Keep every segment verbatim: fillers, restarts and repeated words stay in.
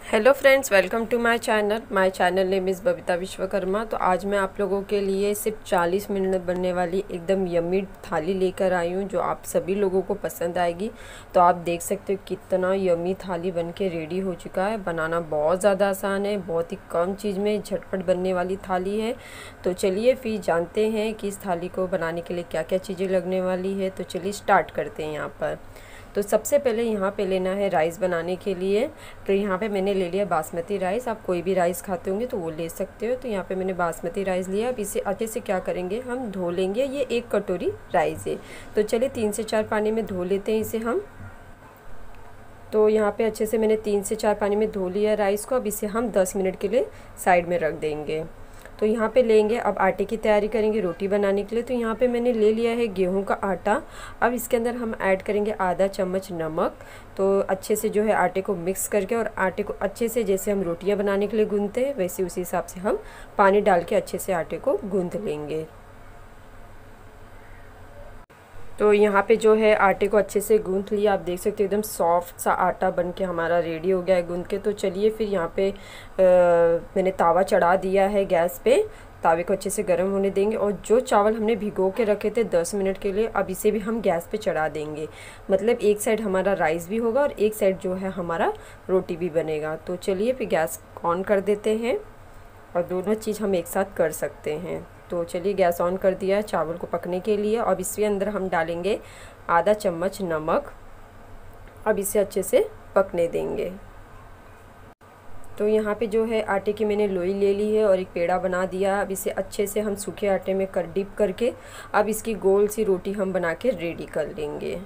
Hello friends, welcome to my channel. My channel name is Babita Vishwakarma. तो आज मैं आप लोगों के लिए सिर्फ चालीस मिनट में बनने वाली एकदम यम्मी थाली लेकर आई हूँ, जो आप सभी लोगों को पसंद आएगी। तो आप देख सकते हो कितना यम्मी थाली बनके रेडी हो चुका है। बनाना बहुत ज़्यादा आसान है, बहुत ही कम चीज़ में झटपट बनने वाली थाली है। तो चलिए फिर जानते हैं कि इस थाली को बनाने के लिए क्या क्या चीज़ें लगने वाली है। तो चलिए स्टार्ट करते हैं। यहाँ पर तो सबसे पहले यहाँ पे लेना है राइस बनाने के लिए। तो यहाँ पे मैंने ले लिया बासमती राइस। आप कोई भी राइस खाते होंगे तो वो ले सकते हो। तो यहाँ पे मैंने बासमती राइस लिया। अब इसे अच्छे से क्या करेंगे, हम धो लेंगे। ये एक कटोरी राइस है, तो चलिए तीन से चार पानी में धो लेते हैं इसे हम। तो यहाँ पे अच्छे से मैंने तीन से चार पानी में धो लिया राइस को। अब इसे हम दस मिनट के लिए साइड में रख देंगे। तो यहाँ पे लेंगे, अब आटे की तैयारी करेंगे रोटी बनाने के लिए। तो यहाँ पे मैंने ले लिया है गेहूं का आटा। अब इसके अंदर हम ऐड करेंगे आधा चम्मच नमक। तो अच्छे से जो है आटे को मिक्स करके, और आटे को अच्छे से जैसे हम रोटियां बनाने के लिए गूंथते हैं वैसे उसी हिसाब से हम पानी डाल के अच्छे से आटे को गूंथ लेंगे। तो यहाँ पे जो है आटे को अच्छे से गूंथ लिया। आप देख सकते हो एकदम सॉफ्ट सा आटा बन के हमारा रेडी हो गया है गूंथ के। तो चलिए फिर यहाँ पे आ, मैंने तावा चढ़ा दिया है गैस पे। तावे को अच्छे से गर्म होने देंगे। और जो चावल हमने भिगो के रखे थे दस मिनट के लिए, अब इसे भी हम गैस पे चढ़ा देंगे। मतलब एक साइड हमारा राइस भी होगा और एक साइड जो है हमारा रोटी भी बनेगा। तो चलिए फिर गैस ऑन कर देते हैं, और दोनों चीज़ हम एक साथ कर सकते हैं। तो चलिए गैस ऑन कर दिया है चावल को पकने के लिए। अब इसके अंदर हम डालेंगे आधा चम्मच नमक। अब इसे अच्छे से पकने देंगे। तो यहाँ पे जो है आटे की मैंने लोई ले ली है और एक पेड़ा बना दिया। अब इसे अच्छे से हम सूखे आटे में कर डिप करके अब इसकी गोल सी रोटी हम बना के रेडी कर लेंगे।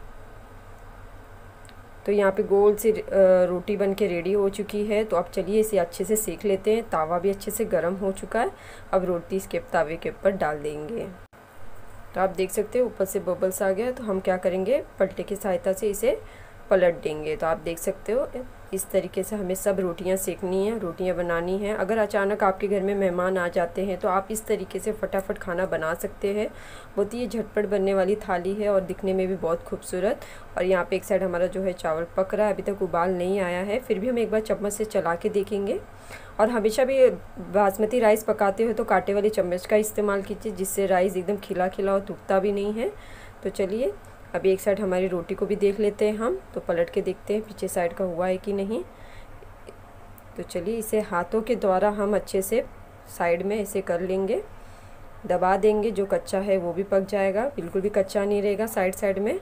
तो यहाँ पे गोल सी रोटी बन के रेडी हो चुकी है। तो अब चलिए इसे अच्छे से सेक लेते हैं। तावा भी अच्छे से गर्म हो चुका है। अब रोटी इसके तावे के ऊपर डाल देंगे। तो आप देख सकते हो ऊपर से बबल्स आ गया। तो हम क्या करेंगे, पलटे की सहायता से इसे पलट देंगे। तो आप देख सकते हो इस तरीके से हमें सब रोटियां सेकनी है, रोटियां बनानी है। अगर अचानक आपके घर में मेहमान आ जाते हैं तो आप इस तरीके से फटाफट खाना बना सकते हैं। बहुत ही झटपट बनने वाली थाली है और दिखने में भी बहुत खूबसूरत। और यहाँ पे एक साइड हमारा जो है चावल पक रहा है, अभी तक उबाल नहीं आया है। फिर भी हम एक बार चम्मच से चला के देखेंगे। और हमेशा भी बासमती राइस पकाते हो तो कांटे वाली चम्मच का इस्तेमाल कीजिए, जिससे राइस एकदम खिला खिला और टूटता भी नहीं है। तो चलिए अभी एक साइड हमारी रोटी को भी देख लेते हैं हम। तो पलट के देखते हैं पीछे साइड का हुआ है कि नहीं। तो चलिए इसे हाथों के द्वारा हम अच्छे से साइड में ऐसे कर लेंगे, दबा देंगे। जो कच्चा है वो भी पक जाएगा, बिल्कुल भी कच्चा नहीं रहेगा साइड साइड में।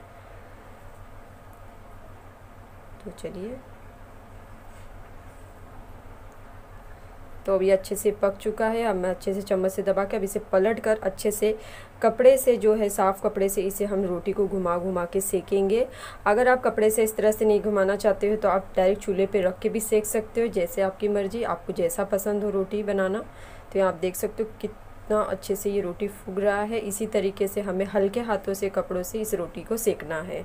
तो चलिए, तो अभी अच्छे से पक चुका है। अब मैं अच्छे से चम्मच से दबा के अब इसे पलट कर अच्छे से कपड़े से जो है साफ़ कपड़े से इसे हम रोटी को घुमा घुमा के सेकेंगे। अगर आप कपड़े से इस तरह से नहीं घुमाना चाहते हो तो आप डायरेक्ट चूल्हे पे रख के भी सेक सकते हो, जैसे आपकी मर्ज़ी, आपको जैसा पसंद हो रोटी बनाना। तो यहाँ आप देख सकते हो कितना अच्छे से ये रोटी फूल रहा है। इसी तरीके से हमें हल्के हाथों से कपड़ों से इस रोटी को सेकना है।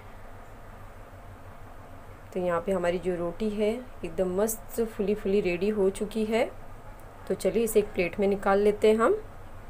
तो यहाँ पे हमारी जो रोटी है एकदम मस्त फुली फुली रेडी हो चुकी है। तो चलिए इसे एक प्लेट में निकाल लेते हैं हम।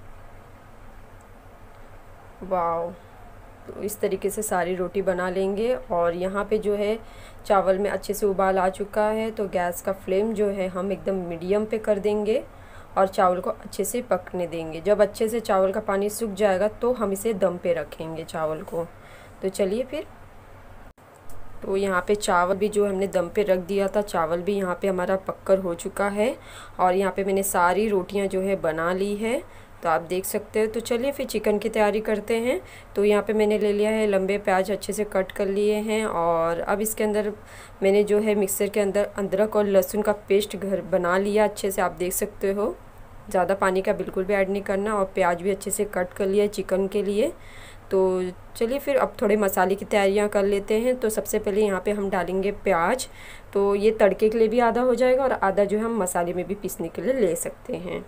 वाह, तो इस तरीके से सारी रोटी बना लेंगे। और यहाँ पे जो है चावल में अच्छे से उबाल आ चुका है। तो गैस का फ्लेम जो है हम एकदम मीडियम पे कर देंगे और चावल को अच्छे से पकने देंगे। जब अच्छे से चावल का पानी सूख जाएगा तो हम इसे दम पे रखेंगे चावल को। तो चलिए फिर, तो यहाँ पे चावल भी जो हमने दम पे रख दिया था, चावल भी यहाँ पे हमारा पककर हो चुका है। और यहाँ पे मैंने सारी रोटियाँ जो है बना ली है। तो आप देख सकते हो। तो चलिए फिर चिकन की तैयारी करते हैं। तो यहाँ पे मैंने ले लिया है लंबे प्याज, अच्छे से कट कर लिए हैं। और अब इसके अंदर मैंने जो है मिक्सर के अंदर अदरक और लहसुन का पेस्ट घर बना लिया अच्छे से। आप देख सकते हो, ज़्यादा पानी का बिल्कुल भी ऐड नहीं करना। और प्याज भी अच्छे से कट कर लिया है चिकन के लिए। तो चलिए फिर अब थोड़े मसाले की तैयारियां कर लेते हैं। तो सबसे पहले यहाँ पे हम डालेंगे प्याज। तो ये तड़के के लिए भी आधा हो जाएगा और आधा जो है हम मसाले में भी पीसने के लिए ले सकते हैं।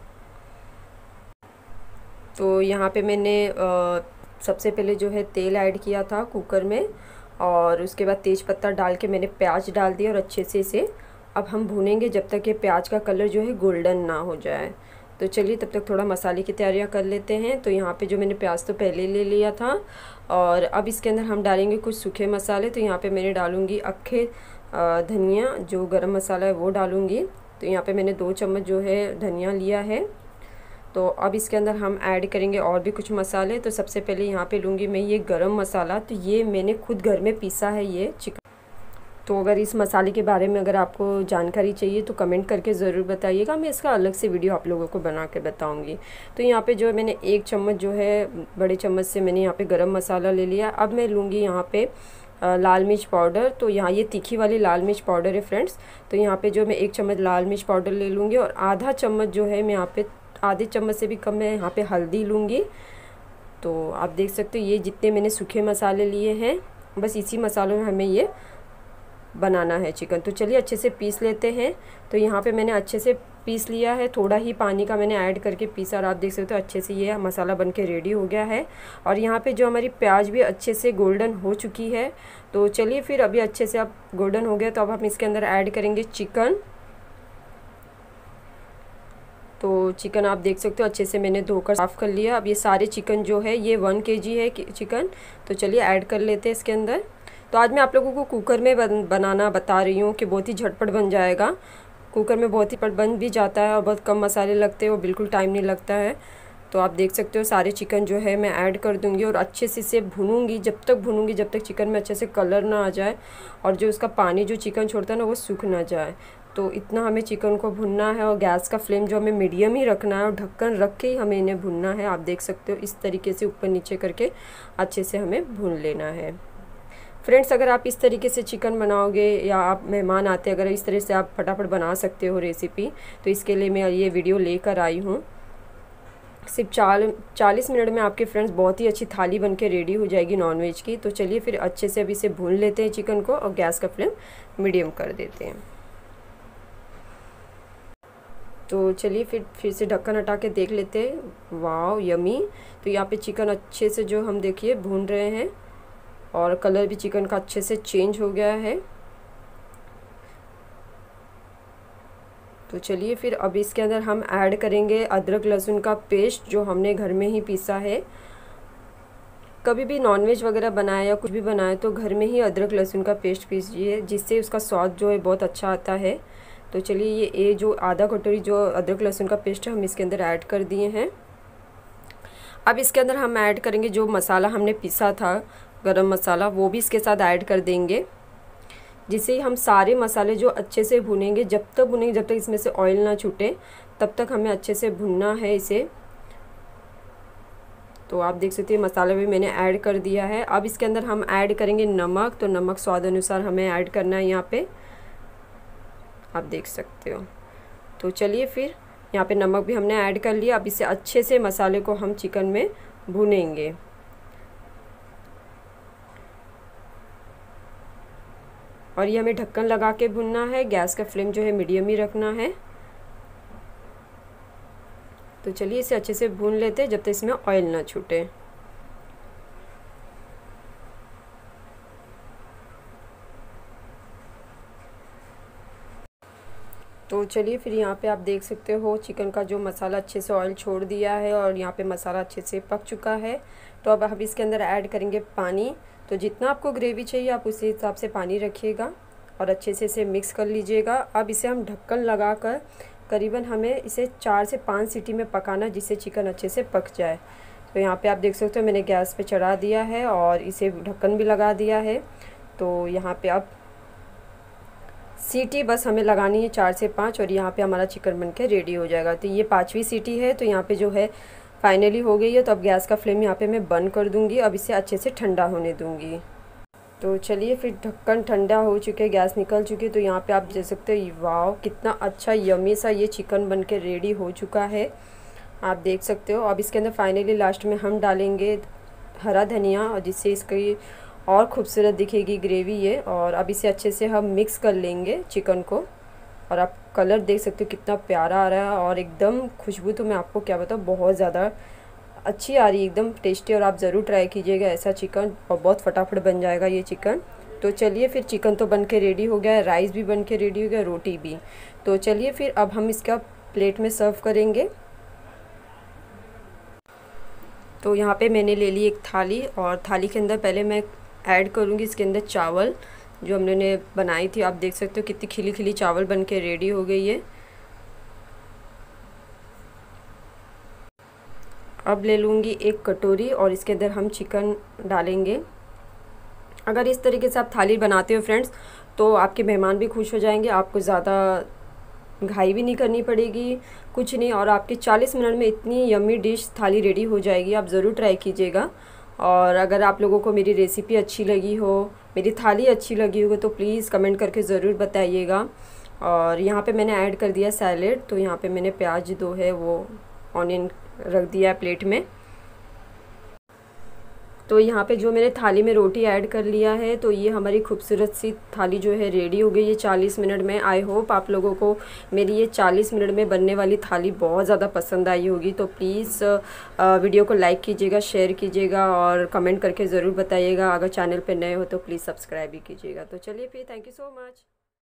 तो यहाँ पे मैंने आ, सबसे पहले जो है तेल ऐड किया था कुकर में, और उसके बाद तेज पत्ता डाल के मैंने प्याज डाल दिया। और अच्छे से इसे अब हम भूनेंगे जब तक ये प्याज का कलर जो है गोल्डन ना हो जाए। तो चलिए तब तक थोड़ा मसाले की तैयारियां कर लेते हैं। तो यहाँ पे जो मैंने प्याज तो पहले ले लिया था, और अब इसके अंदर हम डालेंगे कुछ सूखे मसाले। तो यहाँ पे मैंने डालूँगी अक्खे धनिया जो गरम मसाला है वो डालूँगी। तो यहाँ पे मैंने दो चम्मच जो है धनिया लिया है। तो अब इसके अंदर हम ऐड करेंगे और भी कुछ मसाले। तो सबसे पहले यहाँ पे लूँगी मैं ये गरम मसाला। तो ये मैंने खुद घर में पीसा है ये चिकन। तो अगर इस मसाले के बारे में अगर आपको जानकारी चाहिए तो कमेंट करके ज़रूर बताइएगा, मैं इसका अलग से वीडियो आप लोगों को बना के बताऊंगी। तो यहाँ पे जो है मैंने एक चम्मच जो है बड़े चम्मच से मैंने यहाँ पे गरम मसाला ले लिया। अब मैं लूँगी यहाँ पे लाल मिर्च पाउडर। तो यहाँ ये तीखी वाली लाल मिर्च पाउडर है फ्रेंड्स। तो यहाँ पे जो मैं एक चम्मच लाल मिर्च पाउडर ले लूँगी और आधा चम्मच जो है मैं यहाँ पे आधे चम्मच से भी कम मैं यहाँ पे हल्दी लूँगी। तो आप देख सकते हो ये जितने मैंने सूखे मसाले लिए हैं बस इसी मसालों में हमें ये बनाना है चिकन। तो चलिए अच्छे से पीस लेते हैं। तो यहाँ पे मैंने अच्छे से पीस लिया है, थोड़ा ही पानी का मैंने ऐड करके पीसा और आप देख सकते हो अच्छे से ये मसाला बन के रेडी हो गया है। और यहाँ पे जो हमारी प्याज भी अच्छे से गोल्डन हो चुकी है। तो चलिए फिर अभी अच्छे से अब गोल्डन हो गया तो अब हम इसके अंदर ऐड करेंगे चिकन। तो चिकन आप देख सकते हो अच्छे से मैंने धोकर साफ़ कर लिया। अब ये सारे चिकन जो है ये वन केजी है चिकन। तो चलिए ऐड कर लेते हैं इसके अंदर। तो आज मैं आप लोगों को कुकर में बन, बनाना बता रही हूँ कि बहुत ही झटपट बन जाएगा। कुकर में बहुत ही पट बन भी जाता है और बहुत कम मसाले लगते हैं और बिल्कुल टाइम नहीं लगता है। तो आप देख सकते हो सारे चिकन जो है मैं ऐड कर दूँगी और अच्छे से इसे भूनूंगी। जब तक भूनूंगी जब तक चिकन में अच्छे से कलर ना आ जाए और जो उसका पानी जो चिकन छोड़ता है ना वो सूख ना जाए। तो इतना हमें चिकन को भुनना है और गैस का फ्लेम जो हमें मीडियम ही रखना है और ढक्कन रख के ही हमें इन्हें भुनना है। आप देख सकते हो इस तरीके से ऊपर नीचे करके अच्छे से हमें भून लेना है। फ्रेंड्स अगर आप इस तरीके से चिकन बनाओगे या आप मेहमान आते अगर इस तरह से आप फटाफट बना सकते हो रेसिपी, तो इसके लिए मैं ये वीडियो लेकर आई हूँ। सिर्फ चाल चालीस मिनट में आपके फ्रेंड्स बहुत ही अच्छी थाली बनके रेडी हो जाएगी नॉनवेज की। तो चलिए फिर अच्छे से अभी इसे भून लेते हैं चिकन को और गैस का फ्लेम मीडियम कर देते हैं। तो चलिए फिर फिर से ढक्कन हटा के देख लेते हैं। Wow yummy. तो यहाँ पे चिकन अच्छे से जो हम देखिए भून रहे हैं और कलर भी चिकन का अच्छे से चेंज हो गया है। तो चलिए फिर अब इसके अंदर हम ऐड करेंगे अदरक लहसुन का पेस्ट जो हमने घर में ही पीसा है। कभी भी नॉनवेज वगैरह बनाए या कुछ भी बनाए तो घर में ही अदरक लहसुन का पेस्ट पीसिए, जिससे उसका स्वाद जो है बहुत अच्छा आता है। तो चलिए ये ये जो आधा कटोरी जो अदरक लहसुन का पेस्ट है हम इसके अंदर ऐड कर दिए हैं। अब इसके अंदर हम ऐड करेंगे जो मसाला हमने पीसा था गरम मसाला, वो भी इसके साथ ऐड कर देंगे, जिससे हम सारे मसाले जो अच्छे से भुनेंगे। जब तक भुनेंगे जब तक इसमें से ऑयल ना छूटे तब तक हमें अच्छे से भुनना है इसे। तो आप देख सकते हैं मसाला भी मैंने ऐड कर दिया है। अब इसके अंदर हम ऐड करेंगे नमक। तो नमक स्वाद अनुसार हमें ऐड करना है यहाँ पे, आप देख सकते हो। तो चलिए फिर यहाँ पे नमक भी हमने ऐड कर लिया। अब इसे अच्छे से मसाले को हम चिकन में भुनेंगे। और ये हमें ढक्कन लगा के भुनना है, गैस का फ्लेम जो है मीडियम ही रखना है। तो चलिए इसे अच्छे से भून लेते हैं जब तक इसमें ऑयल ना छूटे। तो चलिए फिर यहाँ पे आप देख सकते हो चिकन का जो मसाला अच्छे से ऑयल छोड़ दिया है और यहाँ पे मसाला अच्छे से पक चुका है। तो अब हम इसके अंदर ऐड करेंगे पानी। तो जितना आपको ग्रेवी चाहिए आप उसी हिसाब से पानी रखिएगा और अच्छे से इसे मिक्स कर लीजिएगा। अब इसे हम ढक्कन लगाकर करीबन हमें इसे चार से पाँच सीटी में पकाना, जिससे चिकन अच्छे से पक जाए। तो यहाँ पे आप देख सकते हो मैंने गैस पे चढ़ा दिया है और इसे ढक्कन भी लगा दिया है। तो यहाँ पे अब सीटी बस हमें लगानी है चार से पाँच और यहाँ पे हमारा चिकन बन के रेडी हो जाएगा। तो ये पाँचवीं सीटी है। तो यहाँ पे जो है फाइनली हो गई है। तो अब गैस का फ्लेम यहाँ पे मैं बंद कर दूँगी। अब इसे अच्छे से ठंडा होने दूँगी। तो चलिए फिर ढक्कन ठंडा हो चुके, गैस निकल चुकी। तो यहाँ पे आप देख सकते हो वाव कितना अच्छा यमी सा ये चिकन बन के रेडी हो चुका है, आप देख सकते हो। अब इसके अंदर फाइनली लास्ट में हम डालेंगे हरा धनिया, और जिससे इसकी और खूबसूरत दिखेगी ग्रेवी ये। और अब इसे अच्छे से हम मिक्स कर लेंगे चिकन को। और आप कलर देख सकते हो कितना प्यारा आ रहा है और एकदम खुशबू तो मैं आपको क्या बताऊँ बहुत ज़्यादा अच्छी आ रही है, एकदम टेस्टी। और आप ज़रूर ट्राई कीजिएगा ऐसा चिकन और बहुत फटाफट बन जाएगा ये चिकन। तो चलिए फिर चिकन तो बन के रेडी हो गया है, राइस भी बन के रेडी हो गया, रोटी भी। तो चलिए फिर अब हम इसका प्लेट में सर्व करेंगे। तो यहाँ पे मैंने ले ली एक थाली और थाली के अंदर पहले मैं ऐड करूँगी इसके अंदर चावल, जो हमने बनाई थी। आप देख सकते हो कितनी खिली खिली चावल बन के रेडी हो गई है। अब ले लूँगी एक कटोरी और इसके अंदर हम चिकन डालेंगे। अगर इस तरीके से आप थाली बनाते हो फ्रेंड्स तो आपके मेहमान भी खुश हो जाएंगे, आपको ज़्यादा घाई भी नहीं करनी पड़ेगी, कुछ नहीं, और आपके चालीस मिनट में इतनी यम्मी डिश थाली रेडी हो जाएगी। आप ज़रूर ट्राई कीजिएगा। और अगर आप लोगों को मेरी रेसिपी अच्छी लगी हो, मेरी थाली अच्छी लगी हो तो प्लीज़ कमेंट करके ज़रूर बताइएगा। और यहाँ पे मैंने ऐड कर दिया सैलेड, तो यहाँ पे मैंने प्याज दो है वो ऑनियन रख दिया है प्लेट में। तो यहाँ पे जो मैंने थाली में रोटी ऐड कर लिया है, तो ये हमारी खूबसूरत सी थाली जो है रेडी हो गई है चालीस मिनट में। आई होप आप लोगों को मेरी ये चालीस मिनट में बनने वाली थाली बहुत ज़्यादा पसंद आई होगी। तो प्लीज़ वीडियो को लाइक कीजिएगा, शेयर कीजिएगा और कमेंट करके ज़रूर बताइएगा। अगर चैनल पर नए हो तो प्लीज़ सब्सक्राइब भी कीजिएगा। तो चलिए फिर, थैंक यू सो मच।